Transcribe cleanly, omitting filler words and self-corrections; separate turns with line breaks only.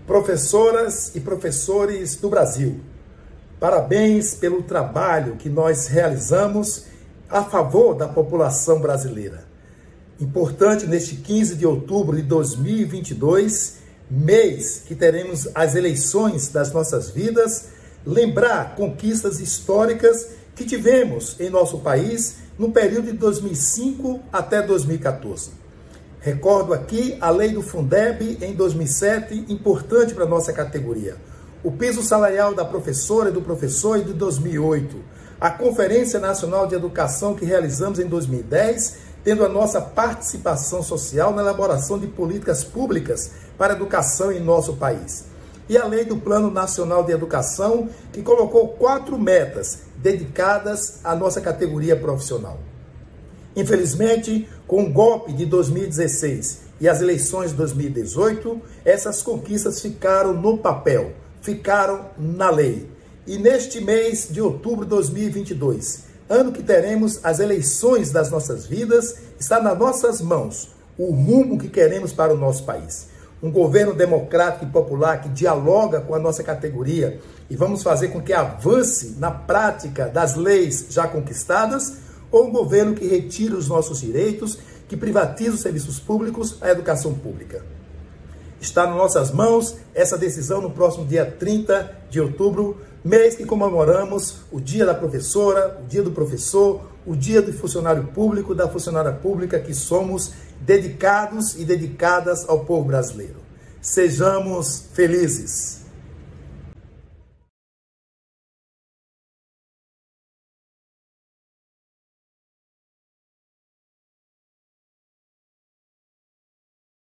Professoras e professores do Brasil, parabéns pelo trabalho que nós realizamos a favor da população brasileira. Importante neste 15 de outubro de 2022, mês que teremos as eleições das nossas vidas, lembrar conquistas históricas que tivemos em nosso país no período de 2005 até 2014. Recordo aqui a lei do Fundeb em 2007, importante para a nossa categoria. O piso salarial da professora e do professor de 2008. A Conferência Nacional de Educação que realizamos em 2010, tendo a nossa participação social na elaboração de políticas públicas para a educação em nosso país. E a lei do Plano Nacional de Educação, que colocou 4 metas dedicadas à nossa categoria profissional. Infelizmente, com o golpe de 2016 e as eleições de 2018, essas conquistas ficaram no papel, ficaram na lei. E neste mês de outubro de 2022, ano que teremos as eleições das nossas vidas, está nas nossas mãos o rumo que queremos para o nosso país. Um governo democrático e popular que dialoga com a nossa categoria e vamos fazer com que avance na prática das leis já conquistadas, ou um governo que retira os nossos direitos, que privatiza os serviços públicos, a educação pública. Está nas nossas mãos essa decisão no próximo dia 30 de outubro, mês que comemoramos o dia da professora, o dia do professor, o dia do funcionário público, da funcionária pública, que somos dedicados e dedicadas ao povo brasileiro. Sejamos felizes!